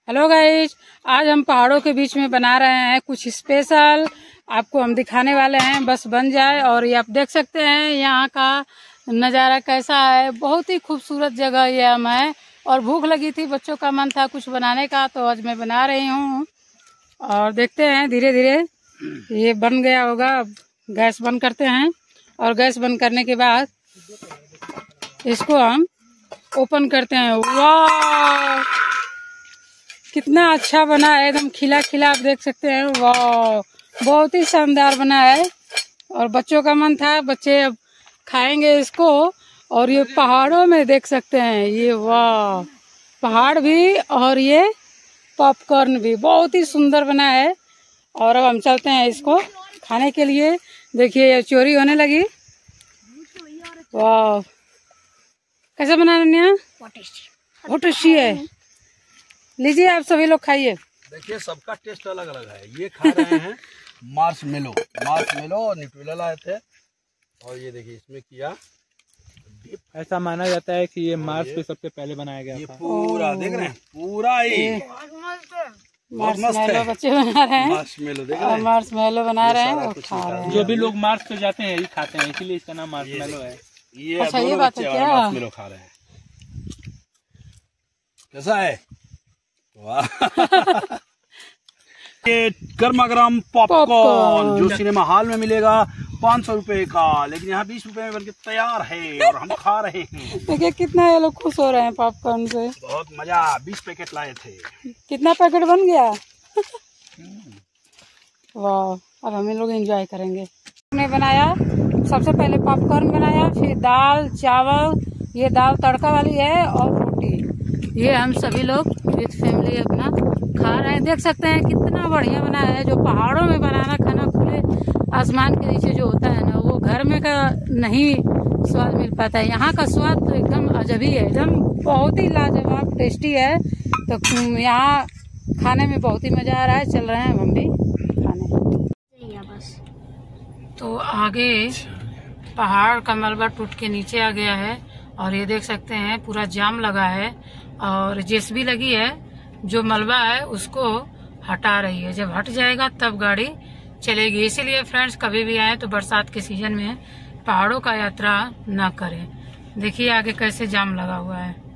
Hello guys, आज हम पहाड़ों के बीच में बना रहे हैं कुछ स्पेशल। आपको हम दिखाने वाले हैं, बस बन जाए। और ये आप देख सकते हैं यहाँ का नज़ारा कैसा है। बहुत ही खूबसूरत जगह ये हम है। और भूख लगी थी, बच्चों का मन था कुछ बनाने का, तो आज मैं बना रही हूँ। और देखते हैं धीरे धीरे ये बन गया होगा। अब गैस बंद करते हैं और गैस बंद करने के बाद इसको हम ओपन करते हैं। वाह, कितना अच्छा बना है, एकदम खिला खिला। आप देख सकते हैं, वाह बहुत ही शानदार बना है। और बच्चों का मन था, बच्चे अब खाएंगे इसको। और ये पहाड़ों में देख सकते हैं, ये वाह पहाड़ भी और ये पॉपकॉर्न भी बहुत ही सुंदर बना है। और अब हम चलते हैं इसको खाने के लिए। देखिए ये चोरी होने लगी। वाह, कैसा बना रनिया? बहुत टेस्टी है। लीजिए आप सभी लोग खाइए। देखिए सबका टेस्ट अलग अलग है। ये खा रहे हैं मार्शमेलो और न्यूट्रेला लाए थे। और ये देखिए इसमें किया डिप। ऐसा माना जाता है कि ये मार्स पे सबसे पहले बनाया गया ये था। पूरा देख रहे हैं, पूरा ही मार्शमेलो बच्चे बना रहे हैं। मार्शमेलो देख रहे हैं, मार्शमेलो बना रहे हैं और खा रहे हैं। जो भी लोग मार्स पे जाते हैं यही खाते हैं, इसीलिए इसका नाम मार्शमेलो है। ये अच्छा, ये बात है क्या? मार्शमेलो खा रहे हैं। कैसा है? वाह ये गर्मा गर्म पॉपकॉर्न जो सिनेमा हॉल में मिलेगा 500 रुपए का, लेकिन यहाँ 20 रुपए में बनके तैयार है और हम खा रहे हैं। देखिए कितना ये लोग खुश हो रहे हैं पॉपकॉर्न से। बहुत मजा। 20 पैकेट लाए थे। कितना पैकेट बन गया? वाह, अब हम लोग एंजॉय करेंगे। हमने बनाया सबसे पहले पॉपकॉर्न बनाया, फिर दाल चावल, ये दाल तड़का वाली है, और रोटी। ये हम सभी लोग विद फैमिली अपना खा रहे हैं। देख सकते हैं कितना बढ़िया बना है। जो पहाड़ों में बनाना खाना खुले आसमान के नीचे जो होता है ना, वो घर में का नहीं स्वाद मिल पाता है। यहाँ का स्वाद तो एकदम अजबी है, एकदम बहुत ही लाजवाब टेस्टी है। तो यहाँ खाने में बहुत ही मजा आ रहा है। चल रहे हैं हम भी खाने। बस तो आगे पहाड़ का मलबा टूट के नीचे आ गया है। और ये देख सकते हैं पूरा जाम लगा है और जेसीबी लगी है, जो मलबा है उसको हटा रही है। जब हट जाएगा तब गाड़ी चलेगी। इसीलिए फ्रेंड्स, कभी भी आए तो बरसात के सीजन में पहाड़ों का यात्रा ना करें। देखिए आगे कैसे जाम लगा हुआ है।